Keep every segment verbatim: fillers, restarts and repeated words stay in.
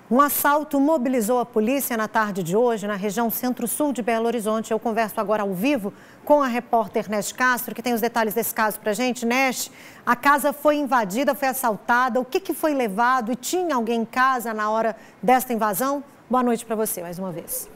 Um assalto mobilizou a polícia na tarde de hoje na região centro-sul de Belo Horizonte. Eu converso agora ao vivo com a repórter Neste Castro, que tem os detalhes desse caso para a gente. Neste, a casa foi invadida, foi assaltada. O que, que foi levado e tinha alguém em casa na hora desta invasão? Boa noite para você, mais uma vez.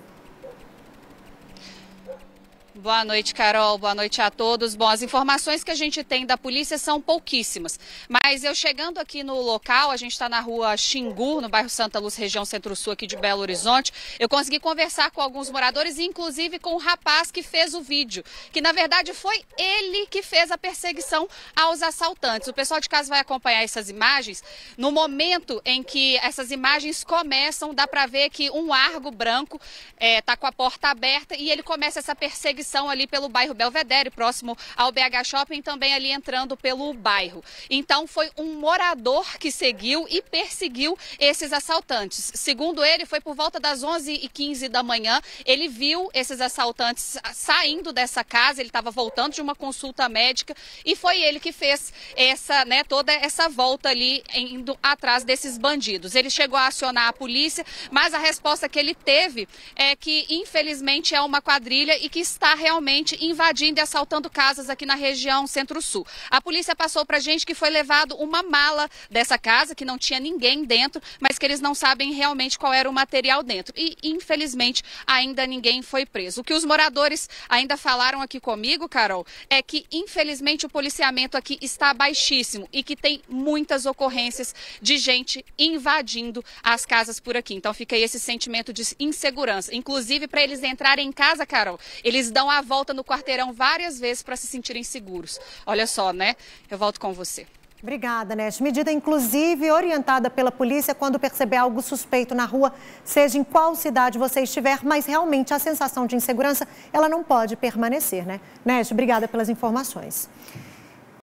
Boa noite, Carol. Boa noite a todos. Bom, as informações que a gente tem da polícia são pouquíssimas, mas eu chegando aqui no local, a gente está na rua Xingu, no bairro Santa Luz, região centro-sul aqui de Belo Horizonte, eu consegui conversar com alguns moradores e inclusive com o rapaz que fez o vídeo, que na verdade foi ele que fez a perseguição aos assaltantes. O pessoal de casa vai acompanhar essas imagens. No momento em que essas imagens começam, dá para ver que um Argo branco está é, com a porta aberta e ele começa essa perseguição ali pelo bairro Belvedere, próximo ao B H Shopping, também ali entrando pelo bairro. Então foi um morador que seguiu e perseguiu esses assaltantes. Segundo ele, foi por volta das onze e quinze da manhã, ele viu esses assaltantes saindo dessa casa, ele estava voltando de uma consulta médica e foi ele que fez essa, né, toda essa volta ali indo atrás desses bandidos. Ele chegou a acionar a polícia, mas a resposta que ele teve é que infelizmente é uma quadrilha e que está realmente invadindo e assaltando casas aqui na região centro-sul. A polícia passou pra gente que foi levado uma mala dessa casa, que não tinha ninguém dentro, mas que eles não sabem realmente qual era o material dentro. E, infelizmente, ainda ninguém foi preso. O que os moradores ainda falaram aqui comigo, Carol, é que, infelizmente, o policiamento aqui está baixíssimo e que tem muitas ocorrências de gente invadindo as casas por aqui. Então, fica aí esse sentimento de insegurança. Inclusive, para eles entrarem em casa, Carol, eles dão a volta no quarteirão várias vezes para se sentirem seguros. Olha só, né? Eu volto com você. Obrigada, Neste. Medida, inclusive, orientada pela polícia quando perceber algo suspeito na rua, seja em qual cidade você estiver, mas realmente a sensação de insegurança, ela não pode permanecer, né? Neste, obrigada pelas informações.